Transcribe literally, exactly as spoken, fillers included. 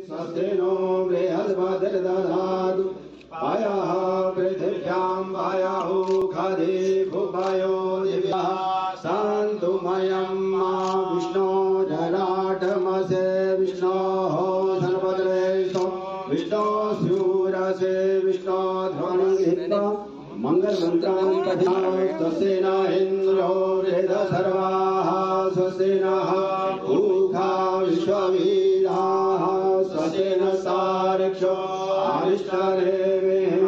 स्वस्ति नो बृहस्पतिर्दधातु पायः पृथिव्यां पायाहु खदे भूपायो दिव्याः सन्तु मयं मा विष्णो जराटमसे विष्णोः धनपद्रेशो विष्णो स्यूरसे विष्णो ध्वनिहित्वा मंगलमन्त्रान् पठामि स्वस्ति न इन्द्रो वेद सर्वाः स्वस्ति नः पूषा विश्ववेदाः स्वस्ति न सार्क्ष्यो अरिष्टनेमिः